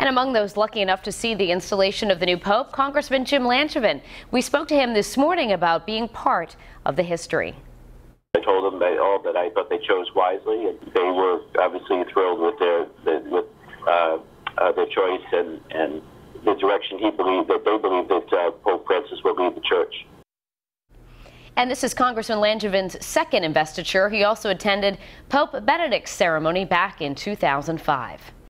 And among those lucky enough to see the installation of the new Pope, Congressman Jim Langevin. We spoke to him this morning about being part of the history. I told them that I thought they chose wisely, and they were obviously thrilled with their choice and the direction they believe that Pope Francis will lead the church. And this is Congressman Langevin's second investiture. He also attended Pope Benedict's ceremony back in 2005.